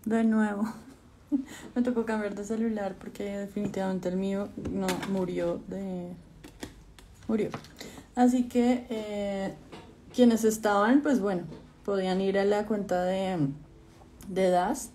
De nuevo. Me tocó cambiar de celular porque definitivamente el mío no murió. Así que quienes estaban, pues bueno, podían ir a la cuenta de Dust.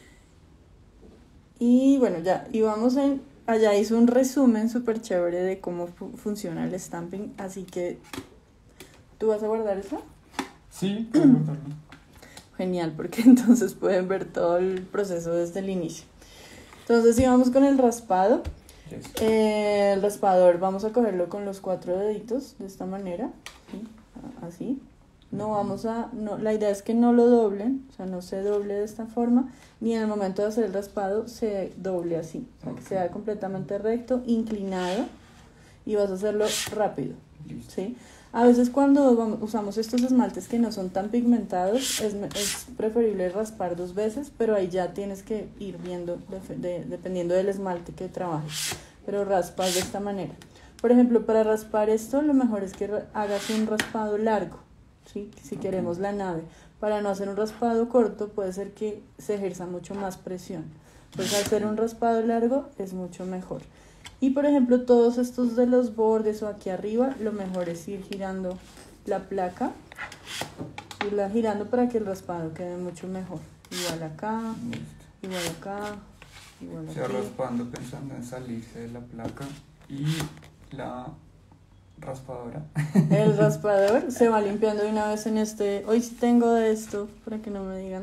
Y bueno, ya íbamos allá hizo un resumen súper chévere de cómo funciona el stamping. Así que, ¿tú vas a guardar eso? Sí, puedo guardarlo. Genial, porque entonces pueden ver todo el proceso desde el inicio. Entonces, si vamos con el raspado, Yes. el raspador vamos a cogerlo con los 4 deditos de esta manera, ¿sí? Así. La idea es que no lo doblen, o sea, no se doble de esta forma, ni en el momento de hacer el raspado se doble así, o sea, que sea completamente recto, inclinado, y vas a hacerlo rápido, Listo. ¿sí? A veces cuando usamos estos esmaltes que no son tan pigmentados, es preferible raspar 2 veces, pero ahí ya tienes que ir viendo dependiendo del esmalte que trabajes. Pero raspas de esta manera. Por ejemplo, para raspar esto, lo mejor es que hagas un raspado largo, ¿sí? Si queremos la nave. Para no hacer un raspado corto, puede ser que se ejerza mucho más presión. Entonces, hacer un raspado largo es mucho mejor. Y por ejemplo, todos estos de los bordes o aquí arriba, lo mejor es ir girando la placa, irla girando para que el raspado quede mucho mejor. Igual acá, Listo. igual acá, igual Se va aquí. raspando pensando en salirse de la placa y la raspadora. El raspador se va limpiando de una vez en este. Hoy sí tengo de esto, para que no me digan.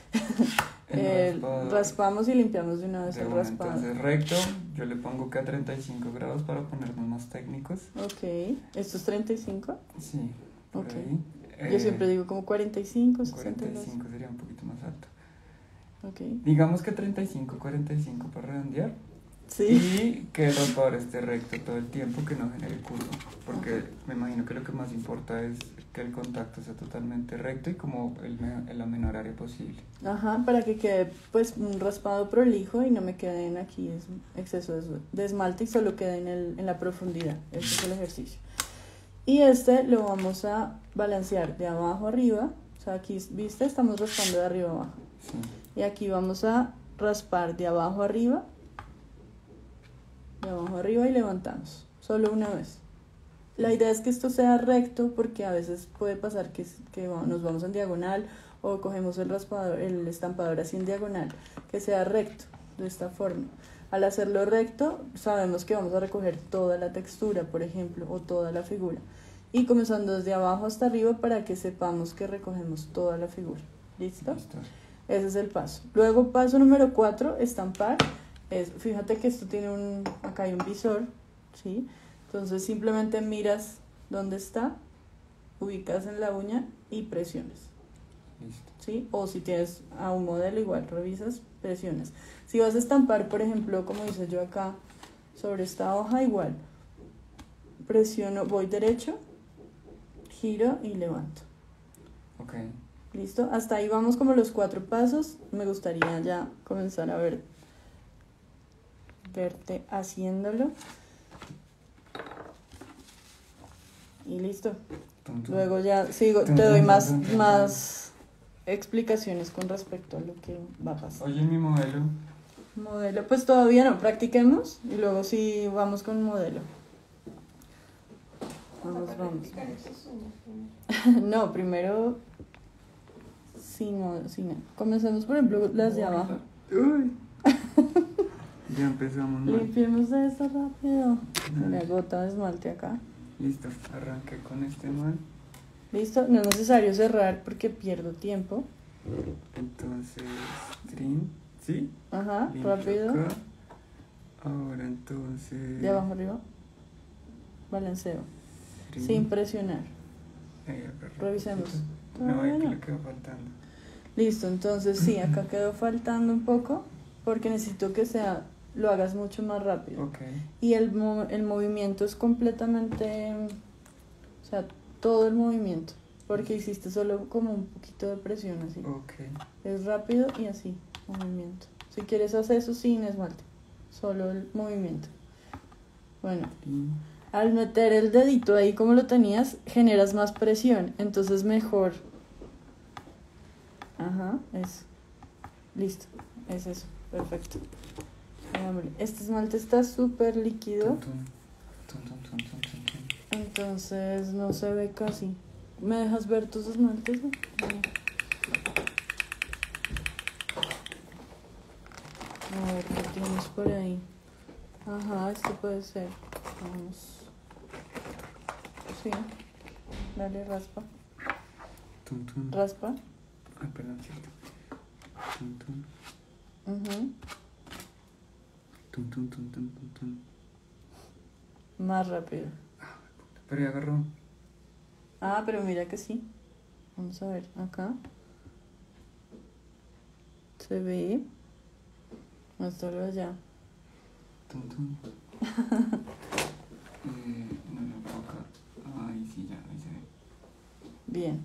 Raspamos y limpiamos de una vez el raspado. Entonces recto, yo le pongo que a 35 grados para ponernos más técnicos. Ok, ¿esto es 35? Sí, por Ok. ahí. Yo siempre digo como 45, 62. 45 sería un poquito más alto. Ok. Digamos que 35, 45 para redondear. Sí. Y que el raspador esté recto todo el tiempo, que no genere curva. Porque me imagino que lo que más importa es que el contacto sea totalmente recto y como en la menor área posible. Ajá, para que quede pues un raspado prolijo y no me queden aquí exceso de esmalte y solo quede en la profundidad. Este es el ejercicio. Y este lo vamos a balancear de abajo arriba. O sea, aquí, ¿viste? Estamos raspando de arriba abajo. Sí. Y aquí vamos a raspar de abajo arriba y levantamos, solo una vez. La idea es que esto sea recto porque a veces puede pasar que nos vamos en diagonal o cogemos el estampador así en diagonal, que sea recto de esta forma. Al hacerlo recto sabemos que vamos a recoger toda la textura, por ejemplo, o toda la figura, y comenzando desde abajo hasta arriba para que sepamos que recogemos toda la figura. ¿Listo? Listo. Ese es el paso. Luego, paso número 4, estampar. Fíjate que esto tiene acá hay un visor, ¿sí? Entonces simplemente miras dónde está, ubicas en la uña y presionas. Listo. ¿Sí? O si tienes a un modelo igual, revisas, presionas. Si vas a estampar, por ejemplo, como hice yo acá, sobre esta hoja igual, presiono, voy derecho, giro y levanto. Ok. ¿Listo? Hasta ahí vamos como los 4 pasos. Me gustaría ya comenzar a verte haciéndolo. Y listo. Luego ya sigo, te doy más explicaciones con respecto a lo que va a pasar. Oye, mi modelo. Modelo, pues todavía no, practiquemos y luego sí vamos con modelo. Vamos. No, primero sin. Comencemos por ejemplo las de abajo. Uy. Ya empezamos mal. Limpiemos de esto rápido. Una gota de esmalte acá. Listo, arranqué con este mal. Listo, no es necesario cerrar porque pierdo tiempo. Entonces, trim, ¿sí? Ajá, Limpio rápido. acá. Ahora entonces. De abajo arriba. Balanceo. Trim. Sin presionar. Ahí, acá, Revisemos. No, aquí le quedó faltando. Listo, entonces sí, acá quedó faltando un poco porque necesito que lo hagas mucho más rápido. Ok. Y el movimiento es completamente, o sea, todo el movimiento, porque hiciste solo como un poquito de presión así. Ok. Es rápido y así, movimiento. Si quieres hacer eso sin esmalte, solo el movimiento. Bueno, al meter el dedito ahí como lo tenías, generas más presión, entonces mejor. Ajá, eso. Listo, es eso, perfecto. Veámosle. Este esmalte está súper líquido, Tun, tun, tun, tun, tun, tun. entonces no se ve casi. ¿Me dejas ver tus esmaltes? No. A ver, ¿qué tienes por ahí? Ajá, este puede ser. Vamos. Sí. Dale, raspa. Tun, tun. Raspa. Ay, perdón, cierto. Tun, tun. Ujú. Tun, tun, tun, tun, tun, tun. Más rápido. Pero ya agarró. Ah, pero mira que sí. Vamos a ver, acá. Se ve. Muéstralo allá. Tun, tun. No, no, acá. Ahí sí, ya, ahí se ve. Bien.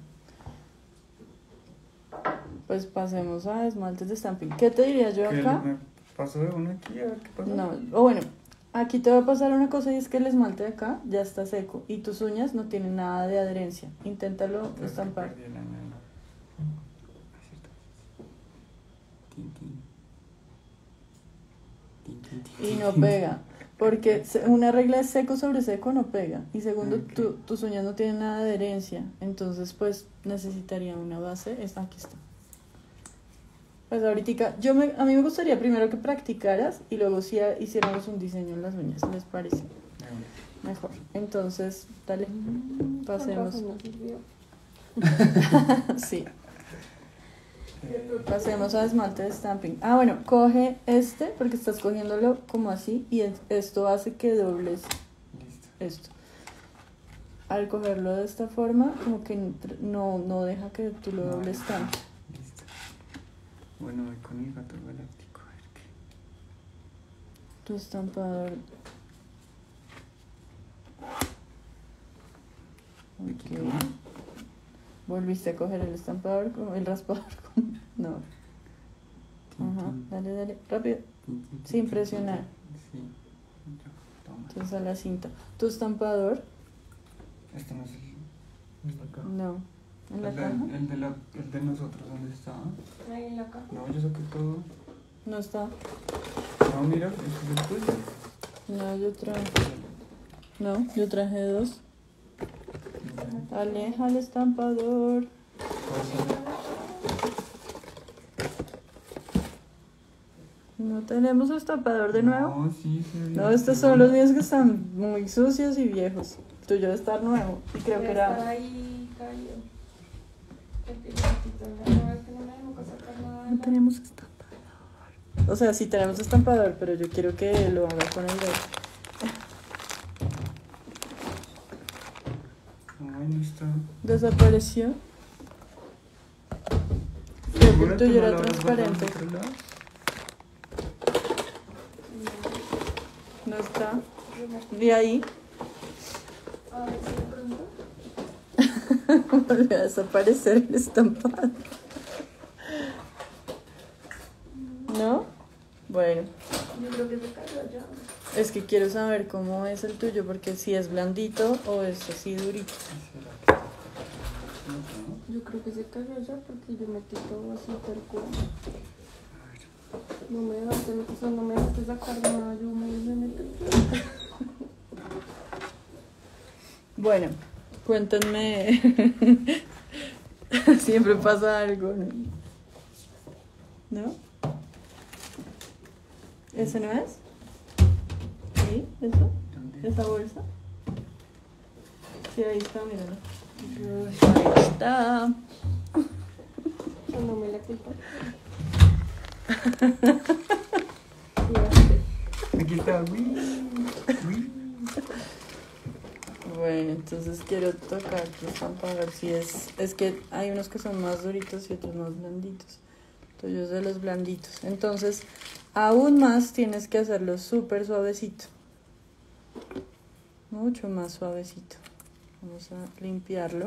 Pues pasemos a esmaltes de stamping. ¿Qué te diría yo ¿Qué acá? me pasó de uno aquí? A ver qué pasó. No, o bueno, aquí te va a pasar una cosa y es que el esmalte de acá ya está seco y tus uñas no tienen nada de adherencia. Inténtalo Creo que estampar. perdí el año. Es cierto. Tin, tin. Tin, tin, tin, Y no tin. pega. Porque una regla es seco sobre seco, no pega. Y segundo, Ok. tus uñas no tienen nada de adherencia. Entonces, pues necesitaría una base. Aquí está. Pues ahorita, a mí me gustaría primero que practicaras y luego si hiciéramos un diseño en las uñas, ¿les parece? De una. Mejor. Entonces, dale, pasemos. Con razón no sirvió. Sí, pasemos a esmalte de stamping. Ah, bueno, coge este porque estás cogiéndolo como así y esto hace que dobles Listo. esto. Al cogerlo de esta forma, como que no deja que tú lo dobles tanto. Listo. Bueno, voy con el gato galáctico. A ver qué. Tu estampador. ¿Me Ok. quito? Volviste a coger el estampador, el raspador. No. Tin, Ajá, tin, dale, rápido. tin, tin, tin, Sin tin, presionar. tin. Sí. Ya, toma. Entonces a la cinta. Tu estampador, Este no es el de acá. no. ¿En la El caja? el de nosotros, ¿dónde está? Ahí en la caja. No, yo saqué todo. No está. No, mira, este es el tuyo. No, yo traje dos. Aleja el estampador. No tenemos estampador de nuevo. No, sí, sí. No, estos son los míos que están muy sucios y viejos. El tuyo debe estar nuevo. Y creo que Está era. ahí caído. Porque el gatito no es que no le dejamos sacar nada. No tenemos estampador. O sea, sí tenemos estampador, pero yo quiero que lo haga con el dedo. Ay, no está. Desapareció. Creo que el ¿Segura que tuyo no era lo habrás guardado en transparente. otro lado? No está. Y ahí A ver si de pronto. volvió a desaparecer el estampado. ¿No? Bueno, Yo creo que se cayó allá. es que quiero saber cómo es el tuyo, porque si es blandito o es así durito. Yo creo que se cayó allá porque yo metí todo así tal cual. No me dejaste sacar nada, yo me metí. Bueno, cuéntenme. Siempre pasa algo, ¿no? ¿No? ¿Ese no es? ¿Sí? ¿Eso? ¿Dónde? ¿Esa bolsa? Sí, ahí está, míralo. Ahí está. No me la culpa. Aquí está. Uy, uy. Bueno, entonces quiero tocar tu estampa a ver si es... Es que hay unos que son más duritos y otros más blanditos. Entonces yo de los blanditos. Entonces, aún más tienes que hacerlo súper suavecito. Mucho más suavecito. Vamos a limpiarlo.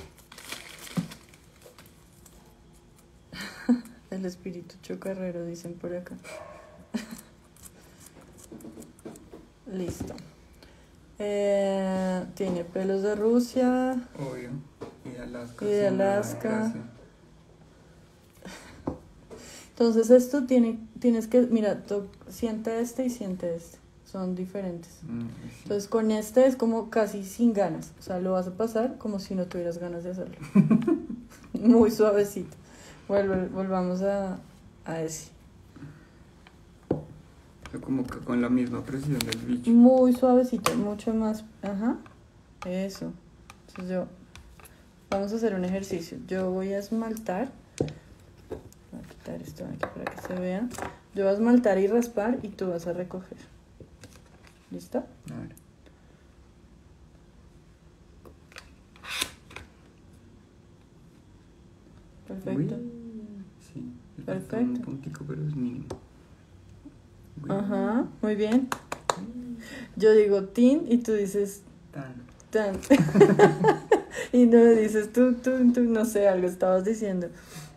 El espíritu chocarrero, dicen por acá. Listo. Tiene pelos de Rusia. Obvio. Y de Alaska. Y de sí, no, Alaska. gracias. Entonces esto tienes que, mira, siente este y siente este. Son diferentes. Sí. Entonces con este es como casi sin ganas. O sea, lo vas a pasar como si no tuvieras ganas de hacerlo. Muy suavecito. Volvamos a ese. Como que con la misma presión del bicho. Muy suavecito, mucho más. Ajá. Eso. Entonces vamos a hacer un ejercicio. Yo voy a esmaltar. Voy a quitar esto de aquí para que se vea. Yo voy a esmaltar y raspar y tú vas a recoger. ¿Listo? A ver. Perfecto. Uy, sí, le falta Perfecto. un puntico, pero es mínimo. Uy. Ajá, muy bien. Yo digo tin y tú dices Tan. tan. Y no dices tú, no sé, algo estabas diciendo.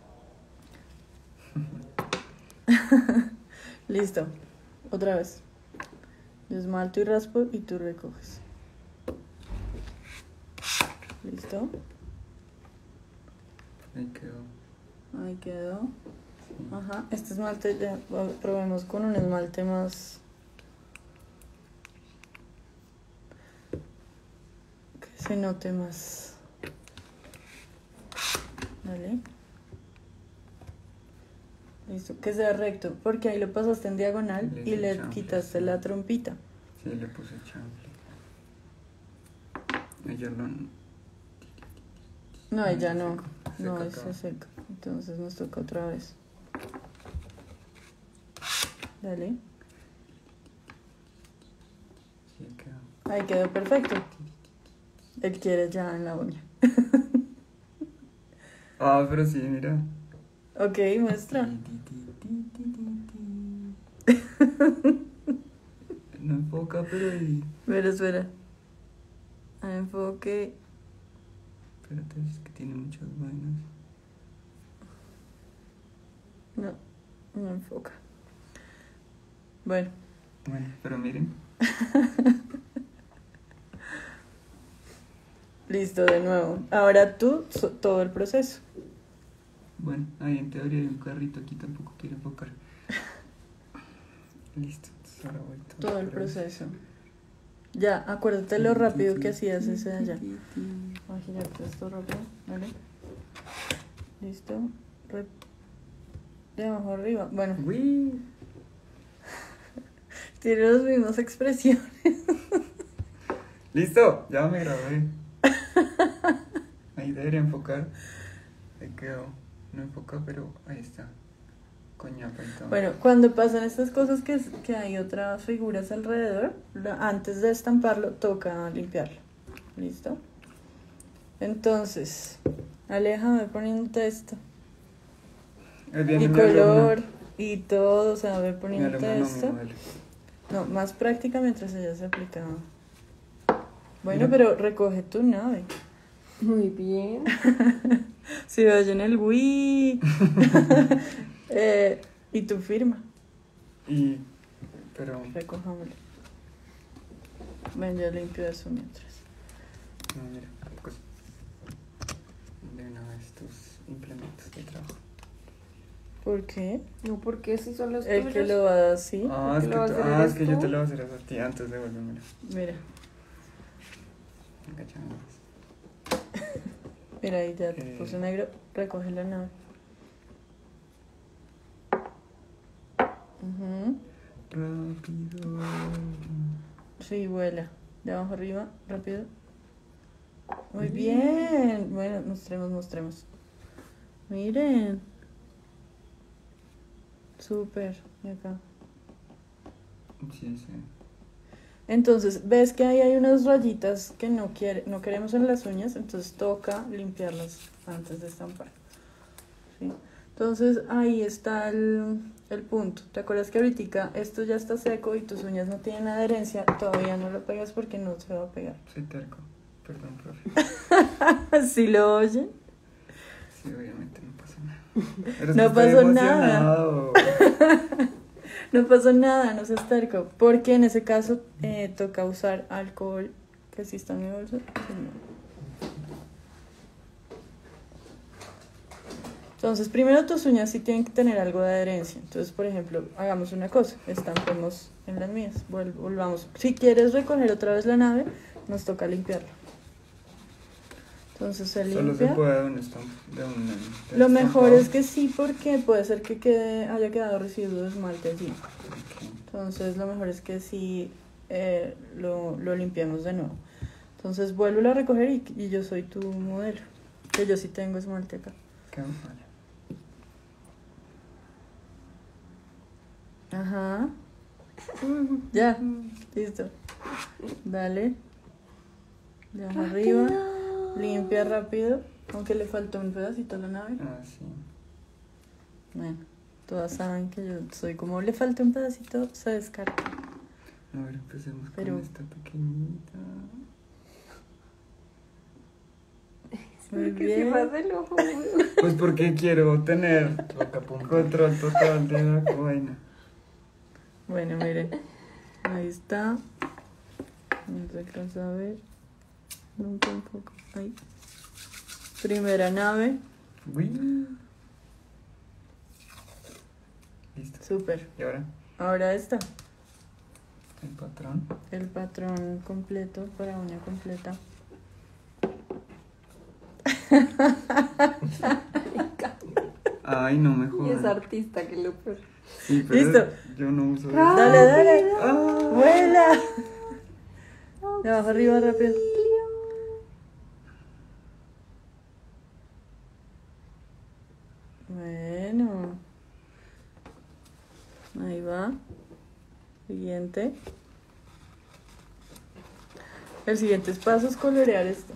Listo. Otra vez. Yo esmalto y raspo y tú recoges. ¿Listo? Ahí quedó. Ahí quedó. Sí. Ajá. Este esmalte ya probemos con un esmalte más. Que se note más. Dale. Listo, que sea recto, porque ahí lo pasaste en diagonal Le y hice le chanfle, quitaste sí. la trompita. Sí, le puse chanfle. Ella lo... No, ahí ya no. Seca, No, seca ahí se acá. seca. Entonces nos toca otra vez. Dale. Sí, quedó. Ahí quedó perfecto. Él quiere ya en la uña. Ah, pero sí, mira. Ok, muestra. No enfoca, pero ahí. Espera. A enfoque. Espérate, es que tiene muchas vainas. No enfoca. Bueno. Bueno, pero miren. Listo, de nuevo. Ahora tú, todo el proceso. Bueno, ahí en teoría hay un carrito, aquí tampoco quiere enfocar. Listo, entonces ahora voy Todo el proceso. Ya, acuérdate lo rápido que hacías ese de allá. Voy a girarte esto rápido, ¿vale? Listo. De abajo arriba. Bueno, Uy. tiene las mismas expresiones. Listo, ya me grabé. Ahí debería enfocar. Ahí quedó. No enfoca, pero ahí está. Coñapa y todo. Bueno, cuando pasan estas cosas que hay otras figuras alrededor, antes de estamparlo, toca limpiarlo. ¿Listo? Entonces, aléjame poniéndote esto. Es bien, Y mi color, alumna. y todo, o sea, ve Mi poniéndote alumna no, mi esto. modelo. No, más práctica mientras ella se aplica. Bueno, Mira. pero recoge tu nave. Muy bien. Si oyen el Wii. Y tu firma. Pero... Recojámoslo. Ven, yo limpio eso mientras. No, mira, pues, de una vez tus implementos de trabajo. ¿Por qué? No, porque si son los El tuyos. que lo va a dar así. Ah, ¿El es que que, lo vas a hacer eres es que yo tú? te lo voy a hacer eso a ti antes de volvérmelo. Mira, Venga, ya vamos. mira, ahí ya te puse negro. Recoge la nave. Ujú. Rápido. Sí, vuela. De abajo arriba, rápido. Muy bien. Bueno, mostremos. Miren. Súper. Y acá. Sí, sí. Entonces, ves que ahí hay unas rayitas que no queremos en las uñas, entonces toca limpiarlas antes de estampar. ¿Sí? Entonces, ahí está el punto. ¿Te acuerdas que ahorita esto ya está seco y tus uñas no tienen adherencia? Todavía no lo pegas porque no se va a pegar. Soy terco. Perdón, profe. ¿Sí lo oyen? Sí, obviamente no pasa nada. Pero No es que estoy pasó nada. emocionado. No pasó nada, no seas terco. Porque en ese caso toca usar alcohol, que sí está en mi bolso. Sí, no. Entonces, primero tus uñas sí tienen que tener algo de adherencia. Entonces, por ejemplo, hagamos una cosa, estampemos en las mías, volvamos. Si quieres recoger otra vez la nave, nos toca limpiarla. Entonces se Solo limpia. se puede de un de Lo un mejor estampado. es que sí, porque puede ser que haya quedado residuo de esmalte allí. Ok. Entonces, lo mejor es que sí lo limpiemos de nuevo. Entonces, vuelvo a recoger y yo soy tu modelo. Que yo sí tengo esmalte acá. Qué bueno. Ajá. Ya, listo. Dale. Ya arriba. Limpia rápido. Aunque le faltó un pedacito a la nave. Ah, sí. Bueno, todas saben que yo soy como le falta un pedacito, se descarta. A ver, empecemos Pero- con esta pequeñita. Muy Que bien. cierras el ojo. Pues porque quiero tener control total de la vaina. Bueno, miren. Ahí está. No se alcanza a ver. Nunca un poco. Ahí. Primera nave. Uy. Listo. Súper. Y ahora, Ahora está. el patrón. El patrón completo para uña completa. Ay, no me Y es jodas. artista, que lo peor. Sí, pero Listo. yo no uso eso. Dale, dale. Ah. ¡Vuela! De abajo arriba rápido. Bueno. Ahí va. Siguiente. El siguiente paso es colorear esto.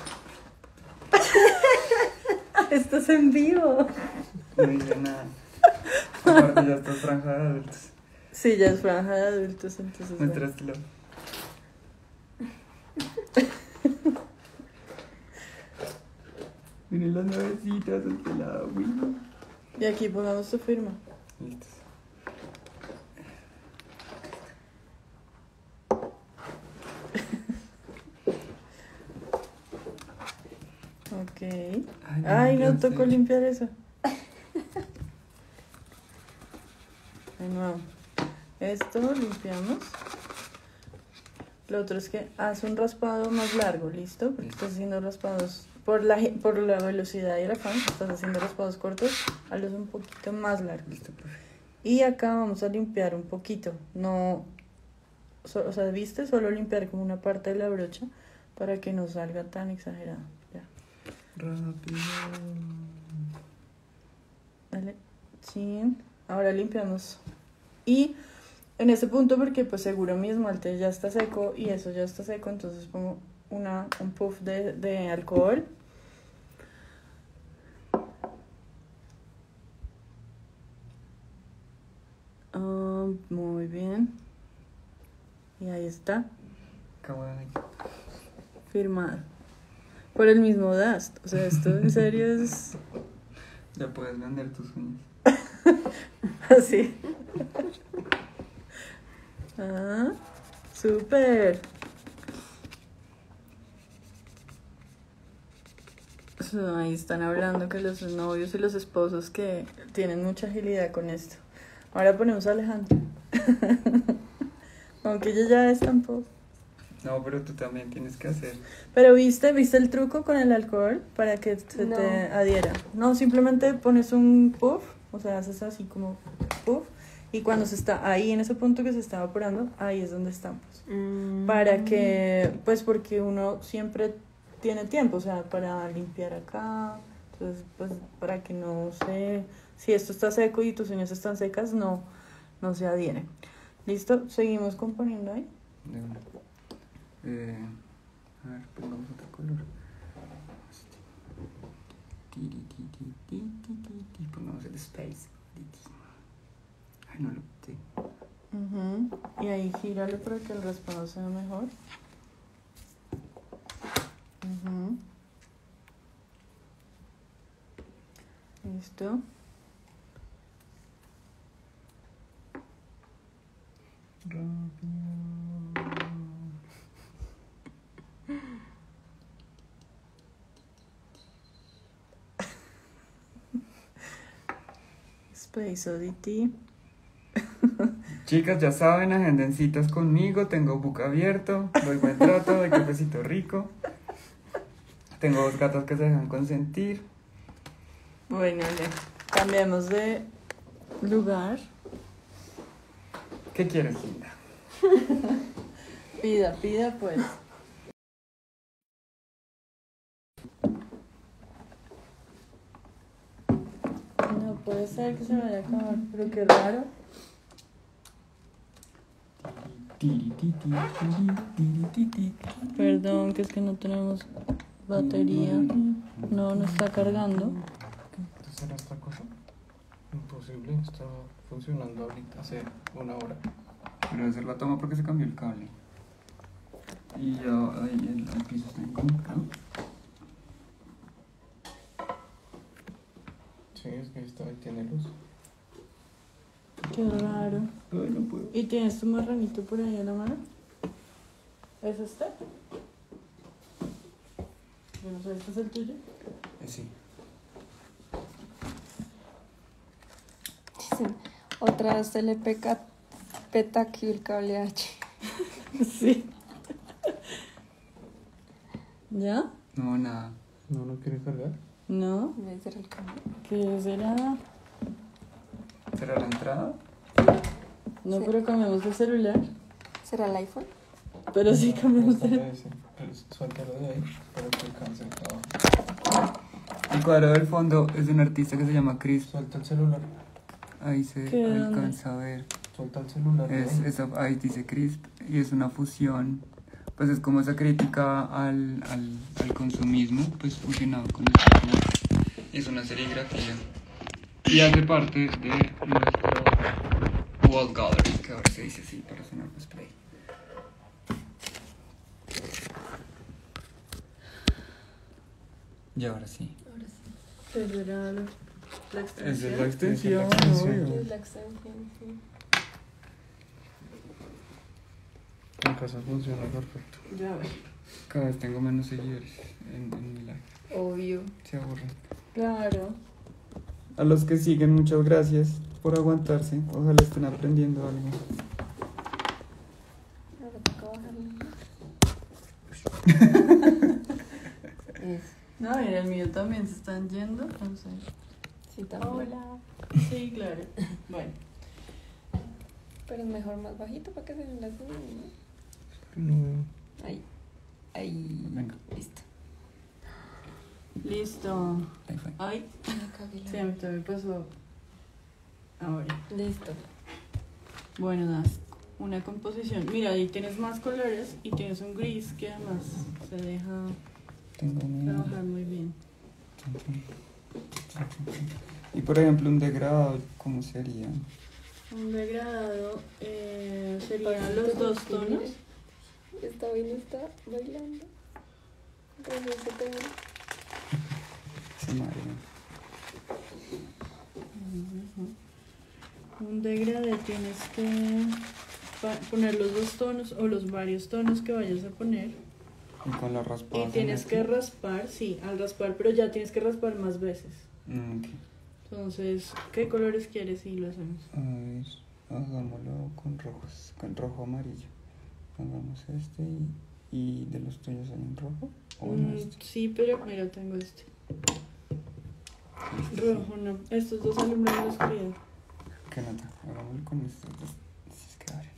Esto es en vivo. No dice nada. Aparte ya estás franja de adultos. Sí, ya es franja de adultos, entonces. bueno. Muéstrastelo. Miren las navecitas de este lado, uy. Y aquí pongamos tu firma. Listos. Ok. Ay, Ay, no sé. tocó limpiar eso. De nuevo. Esto lo limpiamos. Lo otro es que haz un raspado más largo, ¿listo? Porque estás haciendo raspados por la velocidad y el afán. Estás haciendo raspados cortos, hazlos un poquito más largos. Listo, profe. Y acá vamos a limpiar un poquito. No, o sea, ¿viste? Solo limpiar como una parte de la brocha para que no salga tan exagerado. Ya. Rápido. Dale. Chin. Ahora limpiamos. Y en este punto, porque pues seguro mi esmalte ya está seco y eso ya está seco, entonces pongo un puff de alcohol. Muy bien. Y ahí está, Acabo de firmado. Por el mismo Dust. O sea, esto en serio es Ya puedes vender tus uñas. así. Ah, súper. Ahí están hablando que los novios y los esposos que tienen mucha agilidad con esto. Ahora ponemos a Alejandro. Aunque ella ya estampó. No, pero tú también tienes que hacer. Pero ¿viste el truco con el alcohol para que se No. te adhiera? No, simplemente pones un puff, o sea, haces así como puff, y cuando se está ahí en ese punto que se está evaporando, ahí es donde estampas. Para que, pues porque uno siempre tiene tiempo, o sea, para limpiar acá, entonces pues para que no se, si esto está seco y tus uñas están secas, no se adhieren. ¿Listo? Seguimos componiendo ahí. De una. A ver, pongamos otro color. Pongamos el space. Ay, no lo quité. Y ahí gíralo para que el raspado sea mejor. Listo. Space Oddity. Chicas, ya saben, agenden citas conmigo, tengo book abierto, doy buen trato, doy cafecito rico. Tengo 2 gatas que se dejan consentir. Bueno, cambiamos de lugar. ¿Qué quieres, Linda? Pida pues. No puede ser que se vaya a acabar, pero qué raro. Perdón, que es que no tenemos batería. No está cargando. ¿Qué será esta cosa? Imposible, está funcionando ahorita hace 1 hora. Pero debe ser la toma porque se cambió el cable. Y ya ahí el piso está inconectado. Sí, es que esta tiene luz. Qué raro. Ay, no puedo. ¿Y tienes tu marranito por ahí en la mano? ¿Es este? Yo no sé, ¿este es el tuyo? Sí. Dicen, otra vez se le peta aquí el cable H. Sí. ¿Ya? No, nada. ¿No quiere cargar? ¿No? Debe ser el cable. ¿Qué será? ¿Será la entrada? No, Sí. pero cambiamos de celular. ¿Será el iPhone? Pero sí cambiamos de... Suéltalo de ahí para que alcance el trabajo. El cuadro del fondo es de un artista que se llama Chris. Suelta el celular. Ahí se ¿Qué? alcanza a ver. Suelta el celular. Ahí dice Crisp y es una fusión, pues es como esa crítica al consumismo, pues fusionado con el arte. Es una serigrafía y hace parte de nuestro Wall Gallery, que ahora se dice así para sonar cosplay. Y ahora sí. Ahora sí. ¿Qué será la Es de extensión? la extensión, extensión. obvio. Es la extensión, sí. En casa funciona perfecto. Ya ves. Cada vez tengo menos seguidores en mi live. Obvio. Se aburren. Claro. A los que siguen, muchas gracias por aguantarse. Ojalá estén aprendiendo algo. Ahora toca bajarle. Eso. No, mira, el mío también se están yendo. Entonces... Sí, también. Hola. Sí, claro. Bueno. Pero es mejor más bajito para que se den las uñas, ¿no? No veo. Ahí. Ahí. Venga. Listo. Listo. Ahí fue. Ay, Me cagué la- sí, a mí también pasó ahora. Listo. Bueno, das una composición. Mira, ahí tienes más colores y tienes un gris que además se deja Tengo miedo. trabajar muy bien. Y por ejemplo, un degradado, ¿cómo sería? Un degradado serían los 2 tonos. Esta vaina está bailando. Entonces se te ve. Se madre. Un degradé tienes que poner los 2 tonos o los varios tonos que vayas a poner. Y con la raspada. Y tienes que raspar, sí, al raspar, pero ya tienes que raspar más veces. Ok. Entonces, ¿qué colores quieres y lo hacemos? A ver, hagámoslo con rojos, con rojo amarillo. Hagamos este y de los tuyos hay un rojo. ¿O no este? Sí, pero mira, tengo este. Este Rojo, no. Estos dos alumbran la oscuridad. ¿Qué nota? Hagámoslo con estos dos. Si es que vale.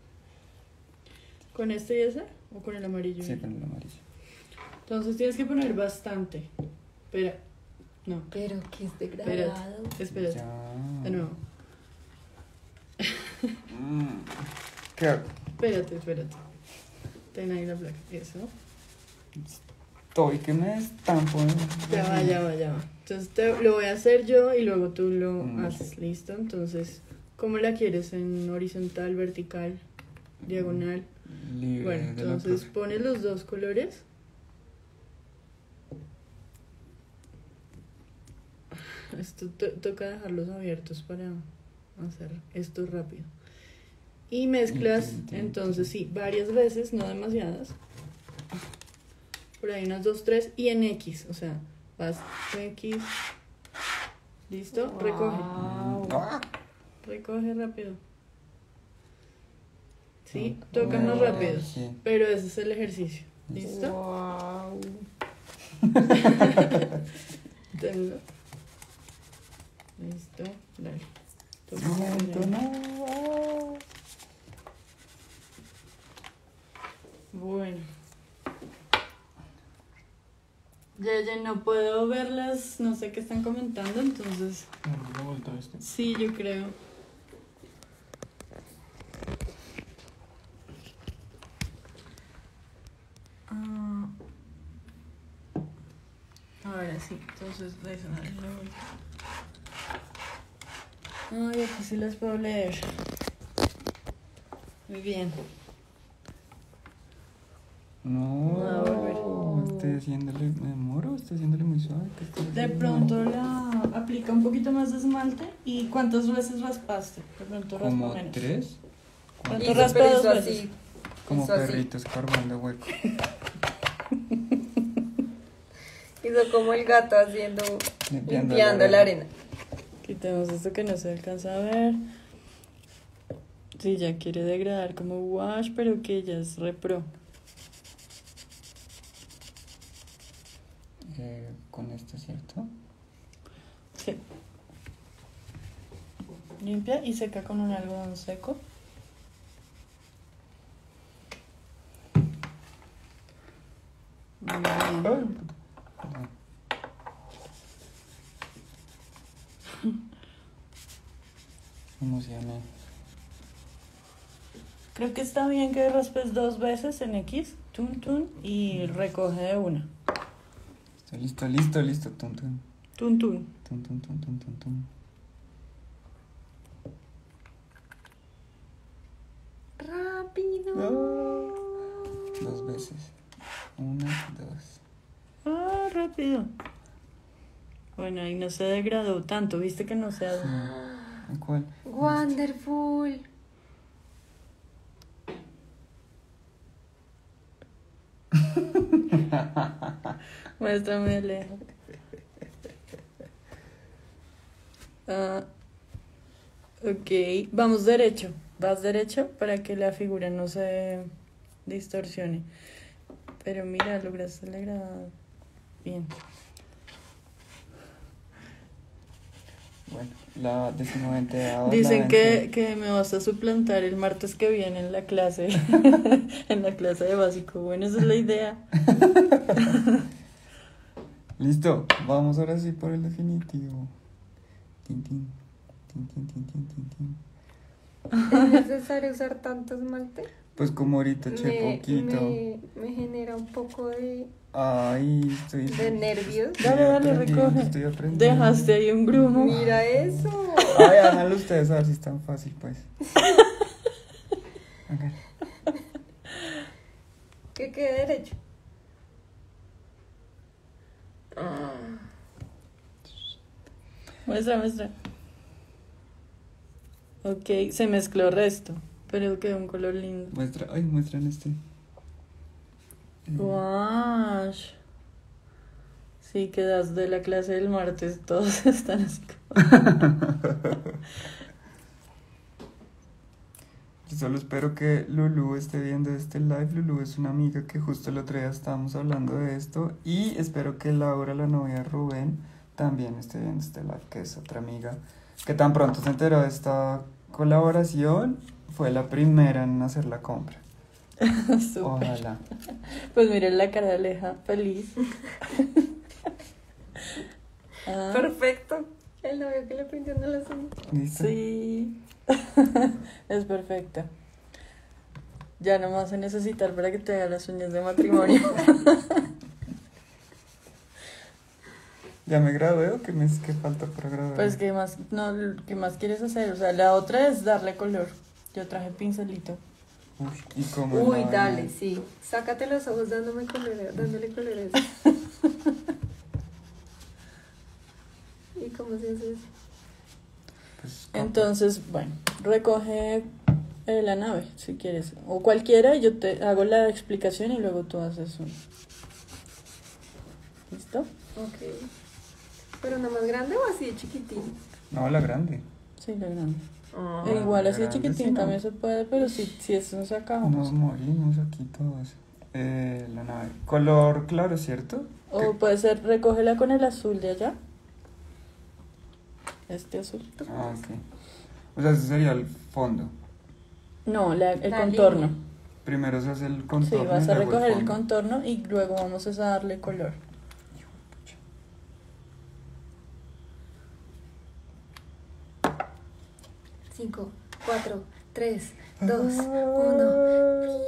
¿Con este y ese? ¿O con el amarillo? Sí, con el amarillo. Entonces tienes que poner bastante. Espera. No. Pero que es degradado. Espérate. Ya. De nuevo. ¿Qué hago? Espérate. Ten ahí la placa. Eso. Estoy que me estampo. Ya va. Entonces lo voy a hacer yo y luego tú lo Mm. haces. ¿Listo? Entonces, ¿cómo la quieres? ¿En horizontal, vertical, diagonal? Libre Bueno, de la entonces profe. pones los 2 colores. Esto toca dejarlos abiertos para hacer esto rápido. Y mezclas, entonces sí, varias veces, no demasiadas. Por ahí unas 2, 3 y en X, o sea, vas X, ¿Listo? Recoge. Ah, Recoge rápido. Sí, toca más rápido. Sí. Pero ese es el ejercicio. ¿Listo? Wow. Tenlo. Listo. Dale. Toca Siento, ya. no. Bueno. Ya no puedo verlas, no sé qué están comentando, entonces Dale la vuelta a este. sí, yo creo. Ah, ahora sí, entonces vais a darle la vuelta. Ay, aquí sí las puedo leer. Muy bien. No, volver. estoy haciéndole, me demoro, estoy haciéndole muy suave. ¿Qué estoy De haciendo? pronto la aplica un poquito más de esmalte. ¿Y cuántas veces raspaste? De pronto raspa Como menos. 3, ¿Cuánto Hizo, raspa pero dos hizo veces? así. como Hizo así. perritos carbando hueco. Hizo como el gato haciendo, Limpiando limpiando la la arena. Quitemos esto que no se alcanza a ver. Sí, ya quiere degradar como wash, pero que ya es repro. Con esto, ¿cierto? Sí. Limpia y seca con un algodón seco. Muy bien. Me emocioné. Creo que está bien que raspes 2 veces en X, y recoge de una. Estoy listo. Tum, tum. Tun. Tum, tum, tum, tum, tum, tum. Rápido. 2 veces. 1, 2. Ah, rápido. Bueno, ahí no se degradó tanto, viste que no se ha... ¿Cuál? Wonderful. Muéstrame de lejos. Ah, ok, vamos derecho. Vas derecho para que la figura no se distorsione. Pero mira, lograste el degradado. Bien. Bueno, la 19ª. Dicen que me vas a suplantar el martes que viene en la clase, en la clase de básico. Bueno, esa es la idea. Listo, vamos ahora sí por el definitivo. Tin, tin, tin, tin, tin, tin, tin, tin. ¿Es necesario usar tanto esmalte? Pues como ahorita eché poquito. Me genera un poco de Ay, estoy. de nervios. Estoy Dale, aprendiendo, recoge. Estoy aprendiendo. Dejaste ahí un grumo. Mira eso. Ay, háganlo ustedes a ver si es tan fácil, pues. Ok. Que quede derecho. Muestra. Ok, se mezcló el resto, pero quedó un color lindo. Muestran este. Wash. Sí, quedas de la clase del martes, todos están así como... Yo solo espero que Lulu esté viendo este live. Lulu es una amiga que justo el otro día estábamos hablando de esto. Y espero que Laura, la novia de Rubén, también esté viendo este live, que es otra amiga que tan pronto se enteró de esta colaboración, fue la primera en hacer la compra. Súper. Ojalá. Pues miren la cara de Aleja, feliz. Ah, Perfecto. El novio que le pintó en las uñas. ¿Listo? sí. Es perfecta. Ya no me vas a necesitar para que te haga las uñas de matrimonio. ¿Ya me gradué o qué falta para graduar? Pues, ¿qué más, no, ¿qué más quieres hacer? O sea, la otra es darle color. Yo traje pincelito. Uy, ¿y cómo Uy, no? dale, sí. Sácate los ojos dándole color a eso. ¿Y cómo se hace eso? Pues, Entonces, bueno, recoge la nave, si quieres. O cualquiera, yo te hago la explicación y luego tú haces uno. ¿Listo? Ok. ¿Pero una más grande o así de chiquitín? No, la grande. Sí, la grande. Ah, Igual así de grande, chiquitín sí, no. también se puede, pero si eso nos acabamos. Nos morimos aquí todos. La nave. Color claro, ¿cierto? O puede ser, recógela con el azul de allá. Este azul. Ah, ok. O sea, ese sería el fondo. No, el La contorno. línea. Primero se hace el Sí, contorno. vas y a luego recoger el fondo. contorno y luego vamos a darle color. 5, 4, 3, 2, 1.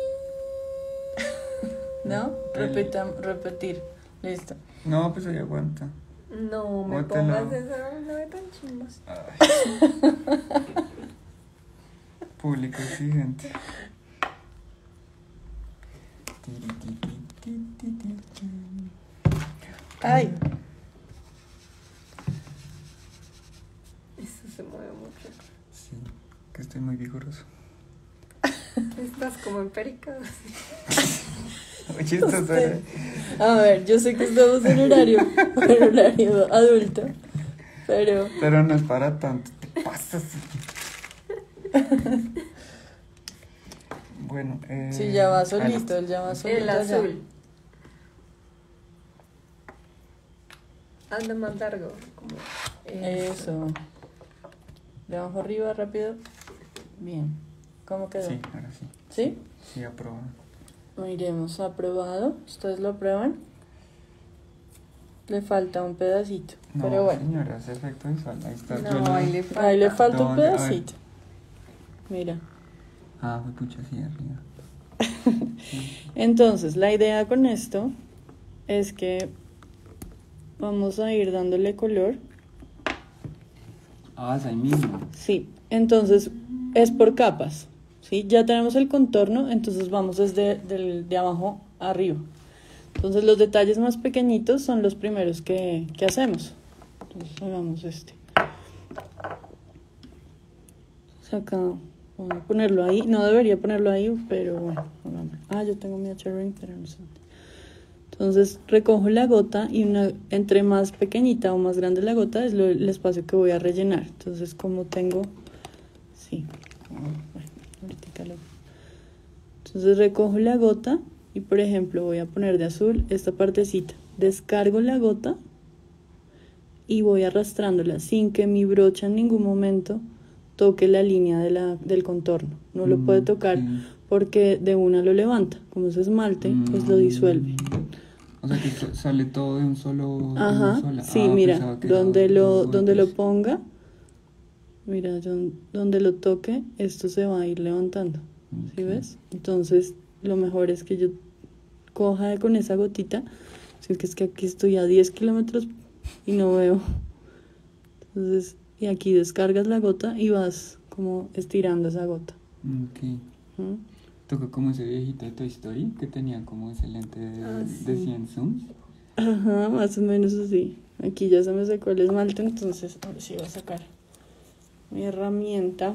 ¿No? Repetir. Listo. No, pues ahí aguanta. No me Bótela. pongas esa nave tan chimba. Público exigente. Ay, Eso se mueve mucho. Sí, que estoy muy vigoroso. Estás como en perica. Muy chistoso, Usted. ¿eh? a ver, yo sé que estamos en horario adulto, pero Pero no es para tanto. Te pasas. Bueno, si ya va solito, él ya va solito. El allá. azul. Anda más largo. Como Eso. De abajo arriba, rápido. Bien. ¿Cómo quedó? Sí, ahora sí. ¿Sí? Sí, aprobado. Miremos, aprobado. ¿Ustedes lo aprueban? Le falta un pedacito. No, pero bueno. señora, es efecto visual. Ahí está. yo No, lo- ahí le falta. Ahí le falta un ¿Dónde? A ver. pedacito. Mira. Ah, fue pucha, sí, arriba. Entonces, la idea con esto es que vamos a ir dándole color. Ah, es ahí mismo. Sí, entonces es por capas. ¿Sí? Ya tenemos el contorno, entonces vamos desde de abajo arriba. Entonces los detalles más pequeñitos son los primeros que hacemos. Entonces hagamos este. Acá voy a ponerlo ahí. No debería ponerlo ahí, pero bueno. Hagámoslo. Ah, yo tengo mi H-Ring, pero no sé. Entonces recojo la gota y entre más pequeñita o más grande la gota es el espacio que voy a rellenar. Entonces como tengo... Sí. Bueno, ahorita lo... Entonces recojo la gota y por ejemplo voy a poner de azul esta partecita. Descargo la gota y voy arrastrándola sin que mi brocha en ningún momento toque la línea del contorno. No lo puede tocar Sí. porque de una lo levanta. Como es esmalte, pues lo disuelve. O sea que sale todo de un solo. de una Ajá, sola. sí, Ah, mira, pensaba que era donde dos donde lo golpes. ponga, mira, donde lo toque, esto se va a ir levantando, ¿sí Ok. ves? Entonces, lo mejor es que yo coja con esa gotita, si es que aquí estoy a 10 kilómetros y no veo. Entonces, y aquí descargas la gota y vas como estirando esa gota. Ok. ¿Mm? Toca como ese viejito de Toy Story que tenía como ese lente de sí. 100 zooms. Ajá, más o menos así. Aquí ya se me sacó el esmalte, entonces ahora sí voy a sacar mi herramienta.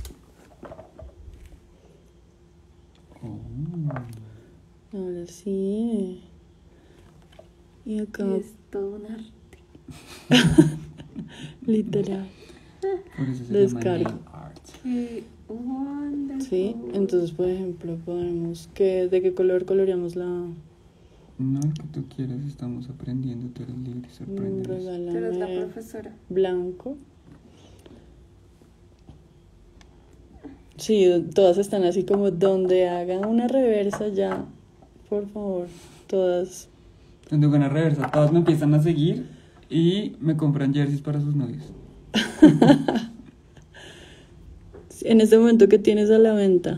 Oh. Ahora sí. Y acá, Es todo un arte. literal. Por eso se Descargo. llama nail art. Qué wonderful. Sí, entonces por ejemplo podemos ¿de qué color coloreamos la? No, el que tú quieras, estamos aprendiendo, tú eres libre, sorprendes. Tú eres la Regálame profesora. blanco. Sí, todas están así como donde hagan una reversa ya, por favor, todas. Tengo una reversa, todas me empiezan a seguir y me compran jerseys para sus novios. En este momento que tienes a la venta.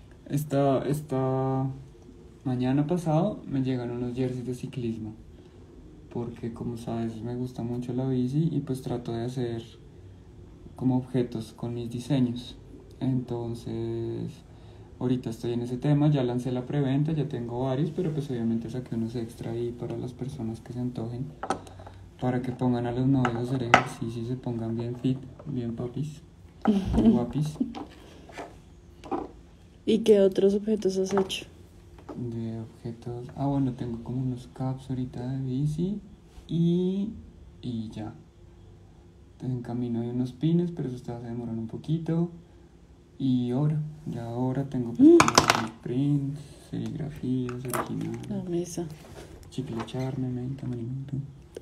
Esta mañana pasado me llegan unos jerseys de ciclismo. Porque como sabes me gusta mucho la bici y pues trato de hacer como objetos con mis diseños. Entonces ahorita estoy en ese tema, ya lancé la preventa, ya tengo varios, pero pues obviamente saqué unos extra ahí para las personas que se antojen. Para que pongan a los novios a hacer ejercicio y se pongan bien fit, bien papis, guapis. ¿Y qué otros objetos has hecho? De objetos. Ah, bueno, tengo como unos caps ahorita de bici y y ya. Entonces en camino hay unos pines, pero eso se demoran un poquito. Y ahora tengo pues prints, serigrafías, La original, mesa. chicle charme, menta, manimento.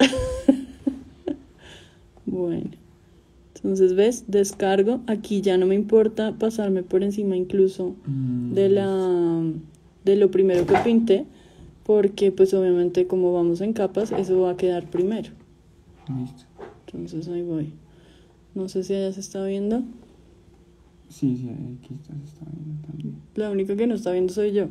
Bueno. Entonces, ¿ves? Descargo. Aquí ya no me importa pasarme por encima incluso de lo primero que pinté, porque pues obviamente como vamos en capas, eso va a quedar primero. Listo. Entonces ahí voy. No sé si allá se está viendo. Sí, aquí se está viendo también. La única que no está viendo soy yo.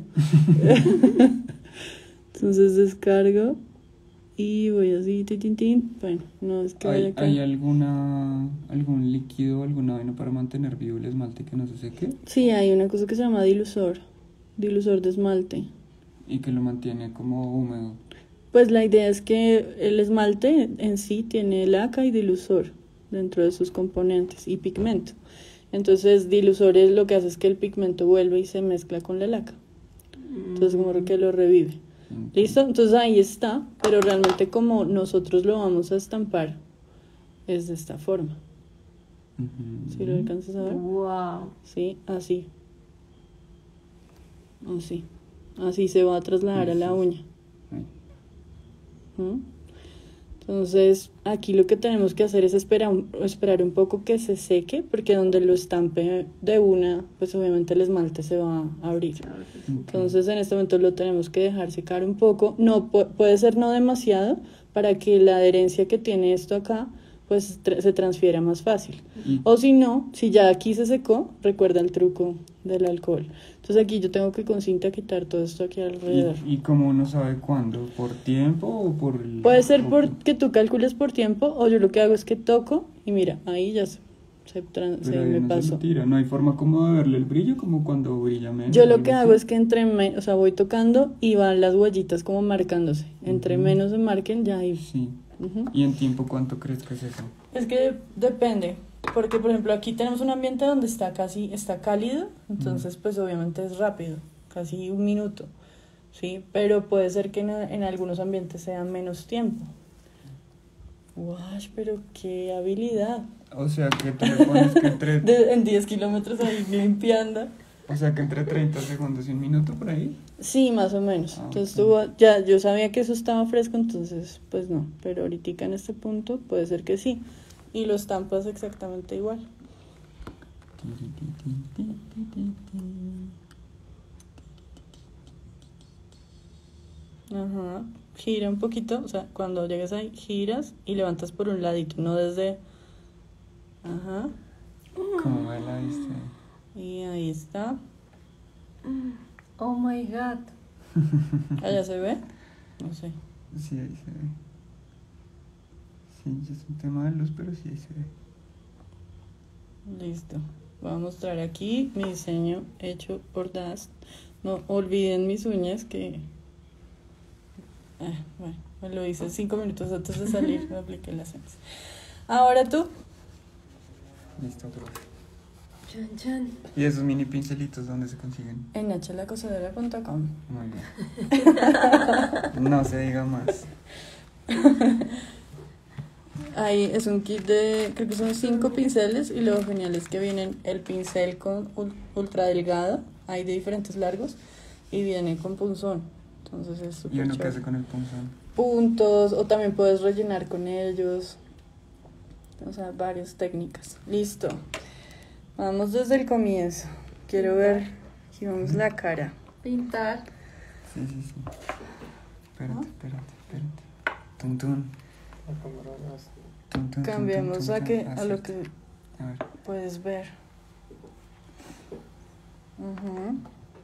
Entonces descargo y voy así, tin. Bueno, no es que vaya acá. ¿Hay algún líquido, alguna vaina para mantener vivo el esmalte que no se seque? Sí, hay una cosa que se llama dilusor de esmalte. Y que lo mantiene como húmedo. Pues la idea es que el esmalte en sí tiene laca y dilusor dentro de sus componentes y pigmento. Entonces dilusor es lo que hace es que el pigmento vuelve y se mezcla con la laca. Entonces como que lo revive. ¿Listo? Entonces ahí está, pero realmente como nosotros lo vamos a estampar es de esta forma. ¿Sí lo alcanzas a ver? Wow. Sí, así. Así se va a trasladar a la uña. ¿Mm? Entonces aquí lo que tenemos que hacer es esperar un poco que se seque, porque donde lo estampe de una, pues obviamente el esmalte se va a abrir. Entonces en este momento lo tenemos que dejar secar un poco. No puede ser no demasiado, para que la adherencia que tiene esto acá pues se transfiera más fácil. O si no, si ya aquí se secó, recuerda el truco del alcohol. Entonces aquí yo tengo que con cinta quitar todo esto aquí alrededor. ¿Y cómo uno sabe cuándo? ¿Por tiempo o por...? Puede ser porque tú calcules por tiempo, o yo lo que hago es que toco y mira, ahí ya se me pasó. No hay forma como de verle el brillo, como cuando brilla menos. Yo lo que hago es que voy tocando y van las huellitas como marcándose. Entre menos se marquen, ya ahí. Sí. ¿Y en tiempo cuánto crees que es eso? Es que depende, porque por ejemplo aquí tenemos un ambiente donde está cálido, entonces pues obviamente es rápido, casi 1 minuto, ¿sí? Pero puede ser que en algunos ambientes sea menos tiempo. ¡Wash! Pero qué habilidad. O sea que tú le pones que en 10 kilómetros ahí limpiando. O sea que entre 30 segundos y 1 minuto por ahí. Sí, más o menos. Entonces Okay. yo sabía que eso estaba fresco, entonces pues no. Pero ahorita en este punto puede ser que sí. Y lo estampas exactamente igual. Ajá. Gira un poquito, o sea, cuando llegues ahí, giras y levantas por un ladito, no desde... Ajá. ¿Cómo me la viste? Y ahí está. Oh my god. ¿Allá se ve? No sé. Sí, ahí se ve. Sí, ya es un tema de luz, pero sí ahí se ve. Listo. Voy a mostrar aquí mi diseño hecho por Dust. No olviden mis uñas que... bueno, me lo hice 5 minutos antes de salir. Me apliqué las uñas. Ahora tú. Listo, profe. Chan, chan. ¿Y esos mini pincelitos dónde se consiguen? En helacosadora.com. Muy bien. No se diga más. Ahí es un kit de, creo que son 5 pinceles, y lo genial es que vienen el pincel con ultra delgado, hay de diferentes largos, y viene con punzón. Entonces es súper ¿Y uno qué chévere. hace con el punzón? Puntos, o también puedes rellenar con ellos. O sea, varias técnicas. Listo. Vamos desde el comienzo. Quiero ver, aquí vamos la cara. Pintar. Sí. Espérate. Tun, tun. La cámara gas. Tun, tun, Cambiamos tun, a tun, que tun. a lo que A ver. puedes ver. Ujú.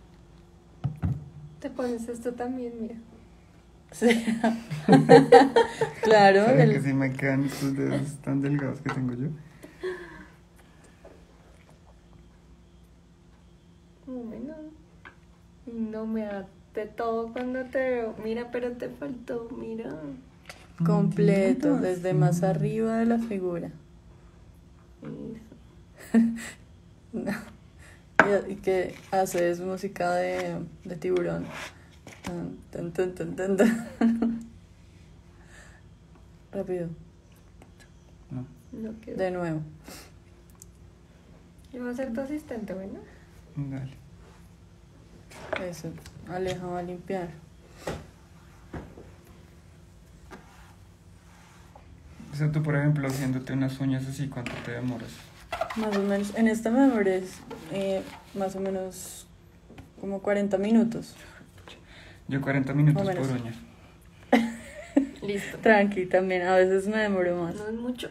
Te pones esto también, mira. Sí. Claro. ¿Será que sí me quedan estos dedos tan delgados que tengo yo? No me da de todo cuando te veo. Mira, pero te faltó, mira. Completo, Sí. desde más arriba de la figura. Eso. No. Y que haces música de tiburón. Tan, tan, tan, tan, tan, tan. Rápido. No. No quedó. De nuevo. Yo voy a ser tu asistente, bueno. Dale. Eso. Aleja va a limpiar. O sea, tú, por ejemplo, haciéndote unas uñas así, ¿cuánto te demoras? Más o menos. En esta me demoré más o menos como 40 minutos. Yo 40 minutos O menos. por uña. Listo. Tranqui, también. A veces me demoro más. No es mucho.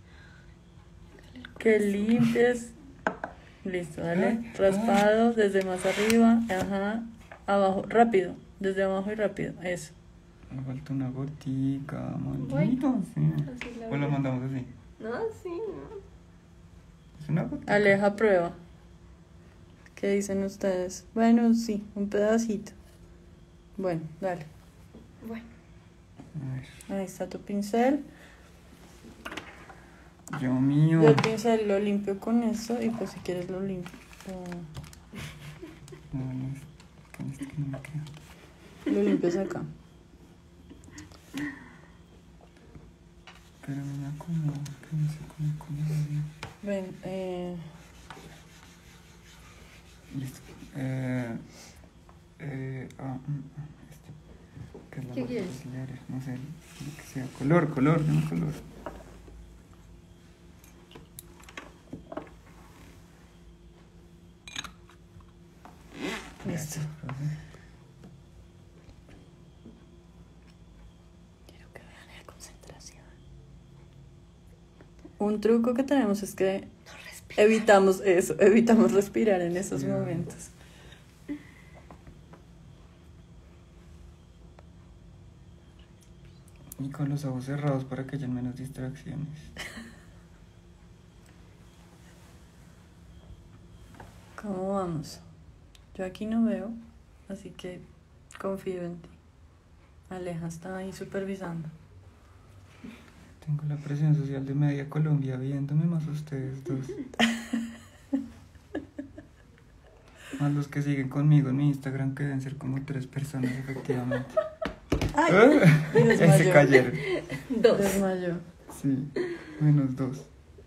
Que limpies. Listo, dale. Raspado desde más arriba. Ajá. Abajo. Rápido. Desde abajo y rápido. Eso. Me falta una gotica, maldito. Sí. Así la O la veo. mandamos así. No, sí, no. Es una gotica. Aleja prueba. ¿Qué dicen ustedes? Bueno, sí, un pedacito. Bueno, dale. Bueno, A ver. Ahí está tu pincel. Yo mío. Yo el pincel lo limpio con eso y pues si quieres lo limpio. No, no, es que no me queda. Lo limpias acá. Pero me acomodo, que no sé cómo acomodo bien. Ven, Listo. ¿Qué es la ¿Qué marca quieres? brasileña? No sé, lo que sea. Color, dame color. listo. Gracias, profe. Quiero que vean la concentración. Un truco que tenemos es que evitamos eso, evitamos respirar en esos Sí. momentos. Y con los ojos cerrados para que haya menos distracciones. ¿Cómo vamos? Yo aquí no veo, así que confío en ti. Aleja está ahí supervisando. Tengo la presión social de media Colombia viéndome, más ustedes dos. Más los que siguen conmigo en mi Instagram, que deben ser como 3 personas efectivamente. ¡Ay! Ahí se Desmayó. cayeron. dos. Desmayó. Sí, menos 2.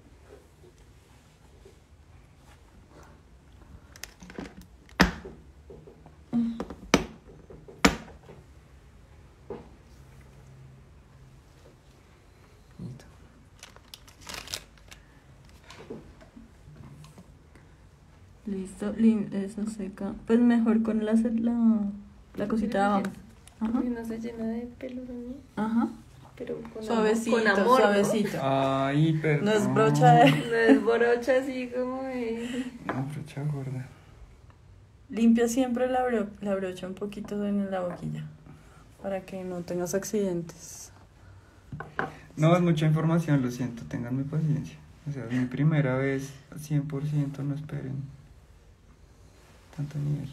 Listo, eso seca. Pues mejor con la cosita de abajo. Ajá. Y no se llena de pelos a mí, Ajá. pero con Suavecito, amor, con amor, ¿no? suavecito. Ay, perdón. No es brocha de... No es brocha así como de... No, brocha gorda. Limpia siempre la brocha un poquito en la boquilla para que no tengas accidentes. No, es mucha información, lo siento, ténganme paciencia. O sea, es mi primera vez, 100%, no esperen tanto nivel.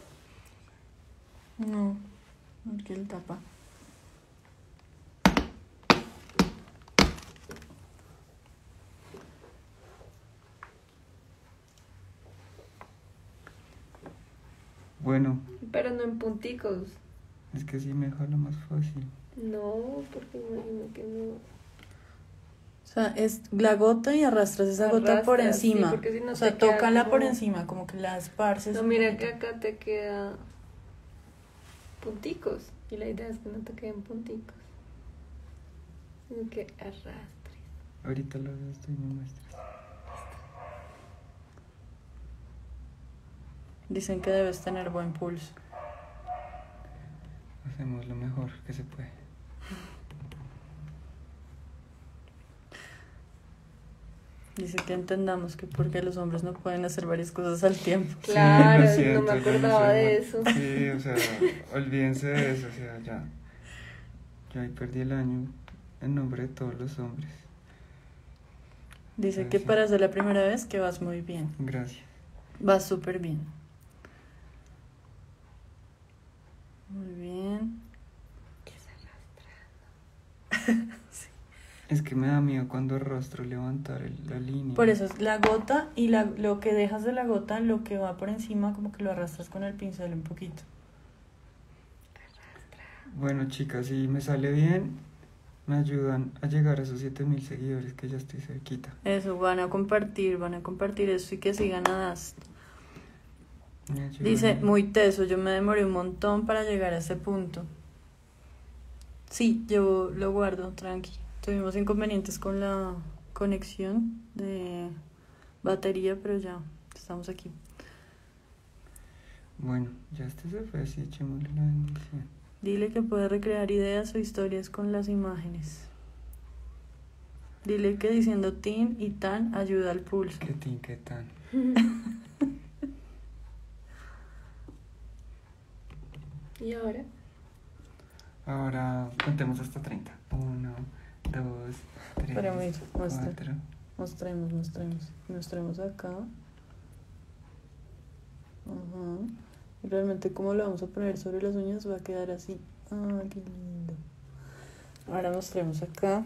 No, porque él tapa. Bueno, Pero no en punticos. es que sí me jala más fácil. No, porque imagino que no. O sea, es la gota y arrastras esa gota por Arrastras, sí, encima. porque si no o sea, te queda tócala como- por encima, como que la esparces. No, un mira poquito. que acá te queda punticos. Y la idea es que no te queden punticos. Sino que arrastres. Ahorita lo veo, estoy me muestras. Dicen que debes tener buen pulso. Hacemos lo mejor que se puede. Dice que entendamos que porque los hombres no pueden hacer varias cosas al tiempo. Claro, Sí, lo no me siento, yo acordaba sé, de eso. Sí, o sea, olvídense de eso, o sea, ya. Yo ahí perdí el año en nombre de todos los hombres. Dice que Sí. para ser la primera vez que vas muy bien. Gracias. Vas súper bien. Muy bien. Es que me da miedo cuando arrastro levantar la línea. Por eso es la gota y lo que dejas de la gota, lo que va por encima, como que lo arrastras con el pincel un poquito. Bueno, chicas, si me sale bien, me ayudan a llegar a esos 7000 seguidores que ya estoy cerquita. Eso, van a compartir eso y que sigan a Dust. Me ayudan. Dice, muy teso, yo me demoré un montón para llegar a ese punto. Sí, yo lo guardo, tranqui. Tuvimos inconvenientes con la conexión de batería, pero ya estamos aquí. Bueno, ya este se fue, así echémosle la bendición. Dile que puede recrear ideas o historias con las imágenes. Dile que diciendo tin y tan ayuda al pulso. Qué tin, qué tan. ¿Y ahora? Ahora contemos hasta 30. 1, 2, 3, Pero mira, muestra. 4. Mostremos acá. Ajá. Y realmente como lo vamos a poner sobre las uñas va a quedar así. Ah, qué lindo. Ahora mostremos acá.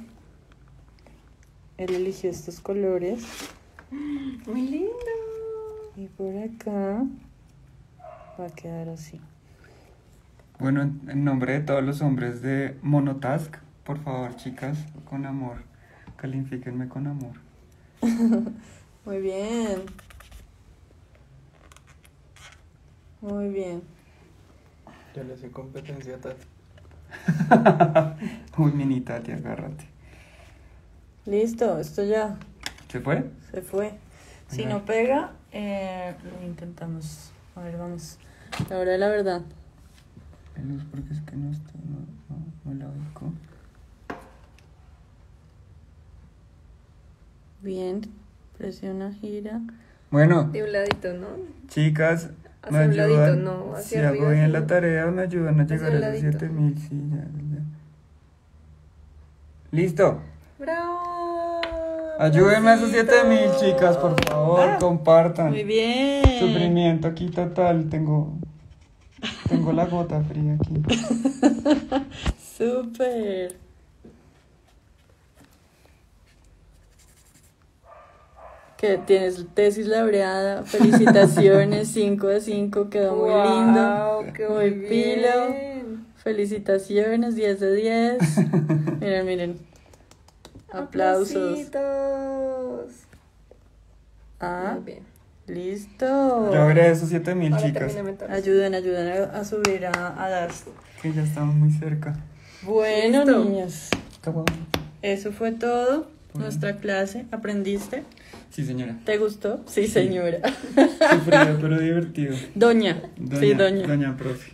Él eligió estos colores. Muy lindo. Y por acá va a quedar así. Bueno, en nombre de todos los hombres de Monotask, por favor, chicas, con amor, califíquenme con amor. Muy bien. Muy bien. Ya le hice competencia a Tati. Uy, mini Tati, agárrate. Listo, esto ya ¿Se fue? se fue. Si Venga. no pega, lo intentamos. A ver, vamos. La hora de la verdad. Luz, porque es que no la ubico. Bien. Presiona, gira. Bueno, De un ladito, ¿no? chicas, me Hacia un ladito, ayudan. no, hacia Si arriba, hago bien sí. la tarea, me ayudan a Hacia llegar un a los ladito. 7000. Sí, ya. Listo. ¡Bravo! Ayúdenme a esos 7000, chicas, por favor, compartan. Muy bien. Sufrimiento aquí total. Tengo la gota fría aquí. Súper. Que tienes tesis laureada. Felicitaciones. 5 de 5. Quedó muy lindo. Qué Muy bien. pilo. Felicitaciones. 10 de 10. Miren. Aplausos. Aplausitos. Ah, Muy bien. listo. Yo veré esos 7000, Ahora chicas. termíname todo. Ayuden a subir a Dust. Que ya estamos muy cerca. Bueno, Listo. niños. Acabó. Eso fue todo. Bueno. Nuestra clase. ¿Aprendiste? Sí, señora. ¿Te gustó? Sí, señora. Sufrido, pero divertido. Doña. Sí, doña. Doña profe.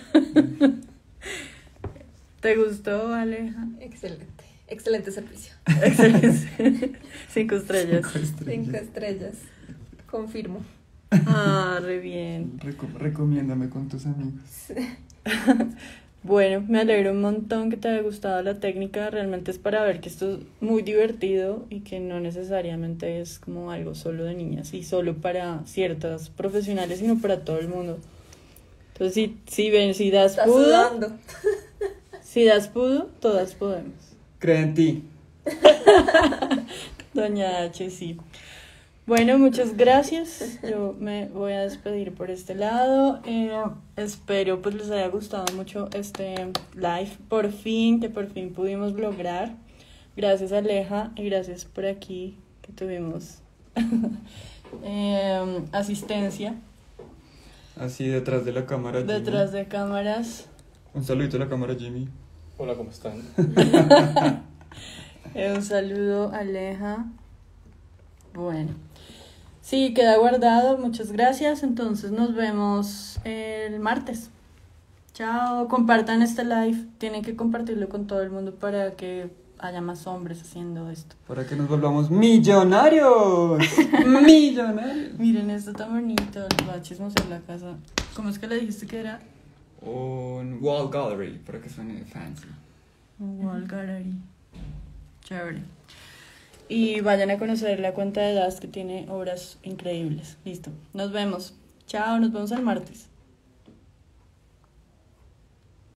¿Te gustó, Aleja? Excelente. Excelente servicio. Excelente. 5 estrellas. 5 estrellas. Confirmo. Ah, re bien. Recomiéndame con tus amigos. Bueno, me alegro un montón que te haya gustado la técnica. Realmente es para ver que esto es muy divertido y que no necesariamente es como algo solo de niñas y solo para ciertas profesionales, sino para todo el mundo. Entonces, si Das Está pudo, sudando. si Das pudo, todas podemos. Cree en ti. Doña H, sí. Bueno, muchas gracias. Yo me voy a despedir por este lado. Espero pues les haya gustado mucho este live. Que por fin pudimos lograr. Gracias Aleja y gracias por aquí que tuvimos asistencia Así detrás de la cámara, Jimmy. detrás de cámaras. Un saludito a la cámara, Jimmy. Hola, ¿cómo están? Un saludo Aleja. Bueno. Sí, queda guardado. Muchas gracias. Entonces nos vemos el martes. Chao. Compartan este live. Tienen que compartirlo con todo el mundo para que haya más hombres haciendo esto. Para que nos volvamos millonarios. Millonarios. Miren esto tan bonito. Les voy a chismosear la casa. ¿Cómo es que le dijiste que era? Un wall gallery, para que suene fancy. Un wall gallery. Chévere. Y vayan a conocer la cuenta de Dust que tiene obras increíbles. Listo. Nos vemos. Chao, nos vemos el martes.